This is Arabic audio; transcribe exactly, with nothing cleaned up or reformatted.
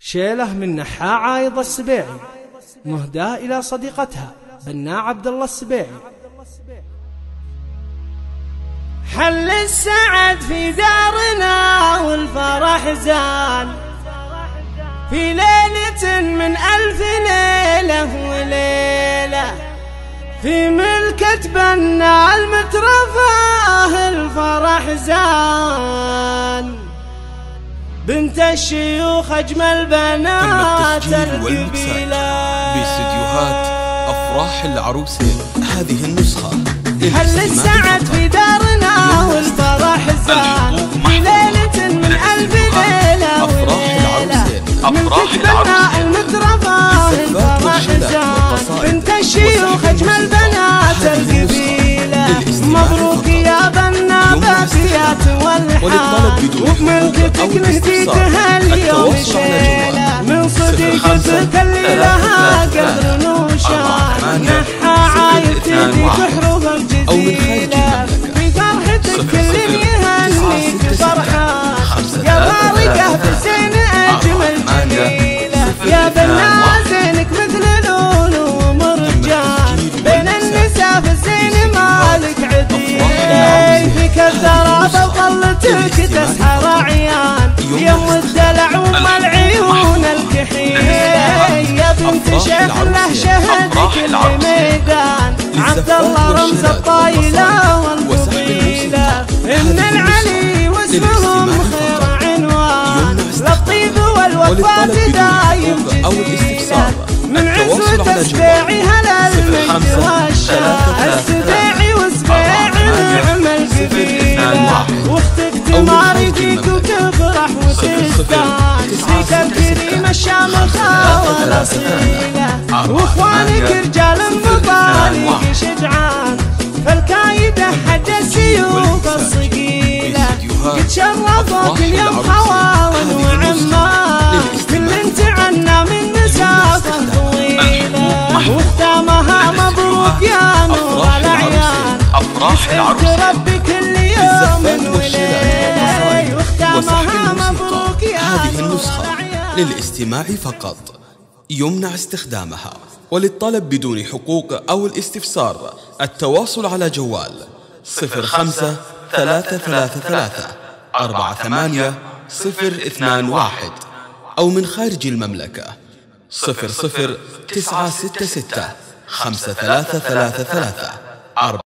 شيله من نحاء عايض السبيعي، مهداة إلى صديقتها بناء عبد الله السبيعي. حل السعد في دارنا والفرح زان، في ليلة من ألف ليلة وليلة، في ملكة بناء المترفاه الفرح زان، بنت الشيوخ أجمل بنات القبيلة. باستديوهات أفراح العروسين هذه النسخة. حل السعد في دارنا والفرح زان، في ليلة من ألف ليلة وليلة، ملكة بناء المترفاه الفرح زان، بنت الشيوخ أجمل بنات القبيلة. مبروك يا بنا باقيات والحان، وبملكتك نهديتها اليوم شيلة، من صديقتك اللي لها قدر نوشان، نحى عايدتي في حروف الجزيلة، في فرحتك كل يهنيك فرحان، يا بارقة في الزين أجمل جميلة، يا بنا زينك مثل لولو ومرجان، بين النساء في الزين مالك عديل، فيك الثرى وظلتك تسحر عيان، يوم الدلع وام العيون الكحيل، يا بنت شيخ له شهدك الميدان، عبد الله رمز الطايلة والفضيلة، إن العلي واسمهم خير عنوان، للطيب والوفاة دايم جديدة، من عزوة السبيعي هلا المجد والشان، السبيعي والسبيعي نعم القبيلة، واختك تماري فيك وتفرح وتستان، فيك الكريمة الشامخة والأصيلة، واخوانك رجال المطالق شجعان، فالكايدة حد السيوف الصقيلة، قد شرفوك اليوم حواون وعمان، كل انت عنا من مسافة طويلة، وختامها مبروك يا نور الأعيان، يسعدك ربي كل يوم وليلة، وختامها مبروك يا هذه نور النسخة الأعيان. للاستماع فقط، يمنع استخدامها. وللطلب بدون حقوق أو الاستفسار التواصل على جوال صفر خمسة ثلاثة ثلاثة ثلاثة أربعة ثمانية صفر اثنان واحد، أو من خارج المملكة صفر صفر تسعة ستة ستة خمسة ثلاثة ثلاثة ثلاثة.